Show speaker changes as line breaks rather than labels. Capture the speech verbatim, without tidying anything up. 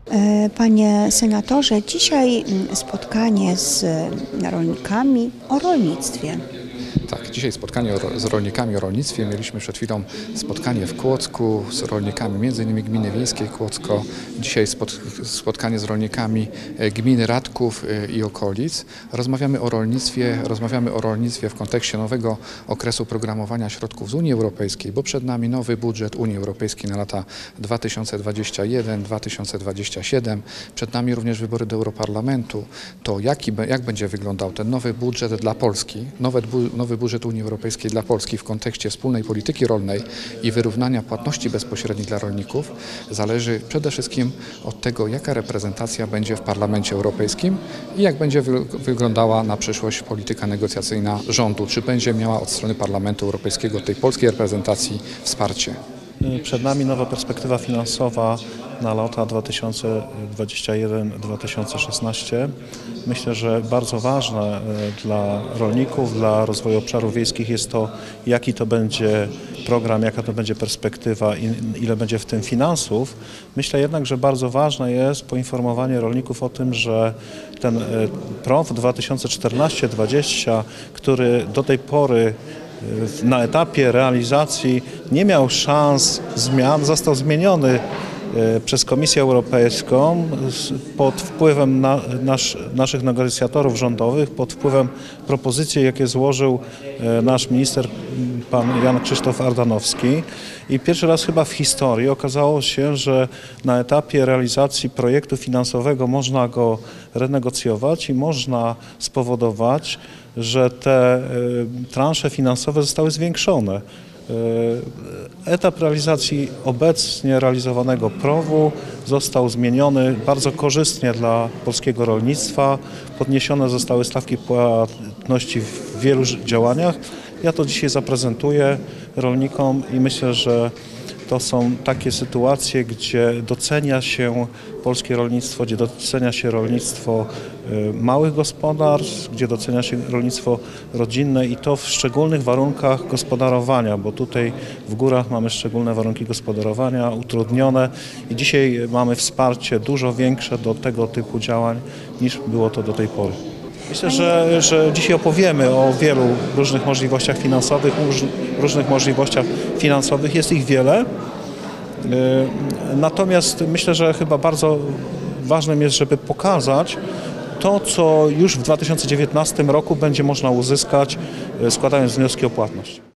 Panie senatorze, dzisiaj spotkanie z rolnikami o rolnictwie.
Tak, dzisiaj spotkanie z rolnikami o rolnictwie. Mieliśmy przed chwilą spotkanie w Kłodzku z rolnikami, między innymi Gminy Wiejskiej Kłodzko. Dzisiaj spotkanie z rolnikami gminy Radków i okolic. Rozmawiamy o rolnictwie, rozmawiamy o rolnictwie w kontekście nowego okresu programowania środków z Unii Europejskiej, bo przed nami nowy budżet Unii Europejskiej na lata dwa tysiące dwudziesty pierwszy do dwa tysiące dwudziestego siódmego. Przed nami również wybory do Europarlamentu. To jaki, jak będzie wyglądał ten nowy budżet dla Polski, nowy, nowy budżet Unii Europejskiej dla Polski w kontekście wspólnej polityki rolnej i wyrównania płatności bezpośrednich dla rolników zależy przede wszystkim od tego, jaka reprezentacja będzie w Parlamencie Europejskim i jak będzie wyglądała na przyszłość polityka negocjacyjna rządu, czy będzie miała od strony Parlamentu Europejskiego, tej polskiej reprezentacji wsparcie.
Przed nami nowa perspektywa finansowa na lata dwa tysiące dwudziesty pierwszy do dwa tysiące szesnastego. Myślę, że bardzo ważne dla rolników, dla rozwoju obszarów wiejskich jest to, jaki to będzie program, jaka to będzie perspektywa, ile będzie w tym finansów. Myślę jednak, że bardzo ważne jest poinformowanie rolników o tym, że ten P R O W dwa tysiące czternasty do dwudziestego, który do tej pory na etapie realizacji nie miał szans zmian, został zmieniony przez Komisję Europejską pod wpływem na, nasz, naszych negocjatorów rządowych, pod wpływem propozycji, jakie złożył nasz minister, pan Jan Krzysztof Ardanowski. I pierwszy raz chyba w historii okazało się, że na etapie realizacji projektu finansowego można go renegocjować i można spowodować, że te transze finansowe zostały zwiększone. Etap realizacji obecnie realizowanego P R O W-u został zmieniony bardzo korzystnie dla polskiego rolnictwa. Podniesione zostały stawki płatności w wielu działaniach. Ja to dzisiaj zaprezentuję rolnikom i myślę, że to są takie sytuacje, gdzie docenia się polskie rolnictwo, gdzie docenia się rolnictwo małych gospodarstw, gdzie docenia się rolnictwo rodzinne i to w szczególnych warunkach gospodarowania, bo tutaj w górach mamy szczególne warunki gospodarowania, utrudnione i dzisiaj mamy wsparcie dużo większe do tego typu działań niż było to do tej pory. Myślę, że, że dzisiaj opowiemy o wielu różnych możliwościach finansowych, różnych możliwościach finansowych, jest ich wiele. Natomiast myślę, że chyba bardzo ważnym jest, żeby pokazać to, co już w dwa tysiące dziewiętnastym roku będzie można uzyskać, składając wnioski o płatność.